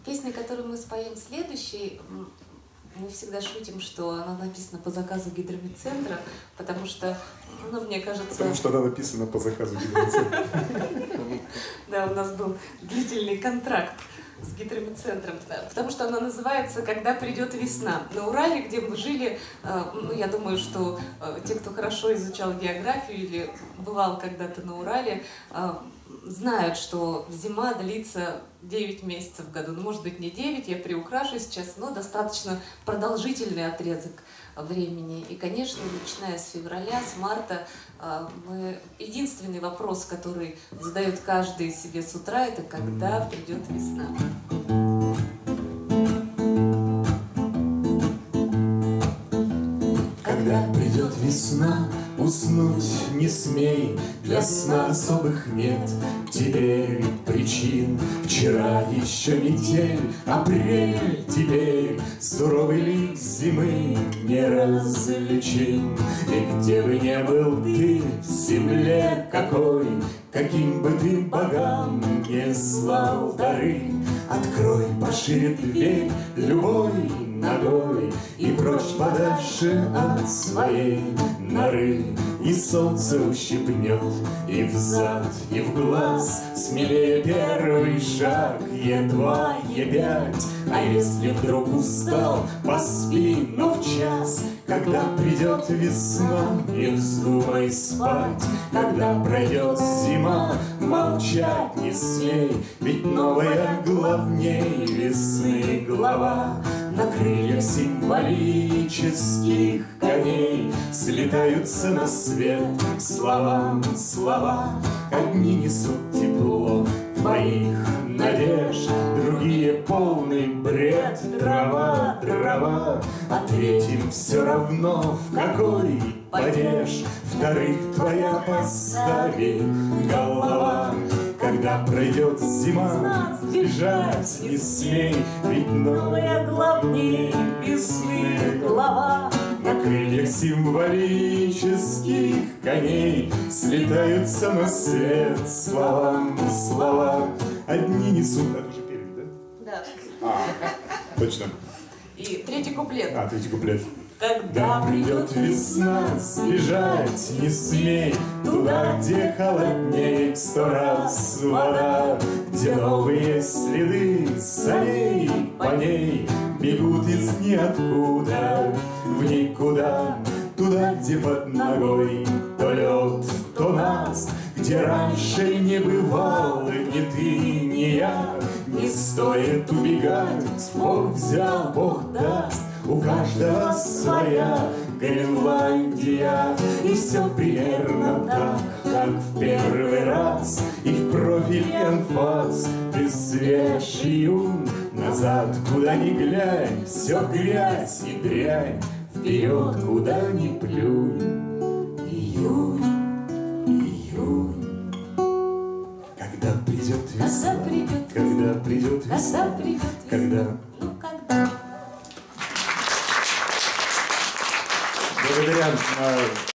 Песня, которую мы споем следующей, мы всегда шутим, что она написана по заказу гидромедцентра, потому что, ну, мне кажется... Потому что она написана по заказу гидромедцентра. Да, у нас был длительный контракт с гидромедцентром, потому что она называется «Когда придет весна». На Урале, где мы жили, ну, я думаю, что те, кто хорошо изучал географию или бывал когда-то на Урале, знают, что зима длится 9 месяцев в году. Ну, может быть, не 9, я приукрашу сейчас, но достаточно продолжительный отрезок времени. И, конечно, начиная с февраля, с марта, единственный вопрос, который задает каждый себе с утра, это когда придет весна. Когда придет весна, уснуть не смей, для сна особых нет теперь причин. Вчера еще метель, апрель теперь, суровый лик зимы неразличим. И где бы ни был ты, в земле какой, каким бы ты богам не слал дары, открой пошире дверь любой ногой и прочь подальше от своей норы. И солнце ущипнет и взад, и в глаз, смелее первый шаг, едва Е5. А если вдруг устал, поспи, но в час, когда придет весна, не вздумай спать. Когда пройдет зима, молчать не смей, ведь новая главней весны глава. На крыльях символических коней слетаются на свет словам слова. Одни несут тепло твоих надежд, другие полный бред, трава, трава. А третьим все равно, в какой падеж, вторых твоя поставит голова. Когда пройдет зима, сбежать не смей, ведь новая главней весны глава. На крыльях символических коней слетаются на свет словам слова. Одни несут... Это же перед, да? Да. Точно. И третий куплет. Третий куплет. Когда придет весна, сбежать не смей туда, где холодней в 100 раз вода, где новые следы солей по ней бегут из ниоткуда в никуда. Туда, где под ногой то лед, то наст, где раньше не бывало ни ты, ни я. Не стоит убегать, Бог взял, Бог даст, у каждого своя Гренландия. И все примерно так, как в первый раз, и в профиль и анфас ты свеж и юн. Назад, куда ни глянь, все грязь и дрянь, вперед, куда ни плюнь. Июнь, июнь. Когда придет весна, когда придет весна, когда... Ну, когда? Благодаря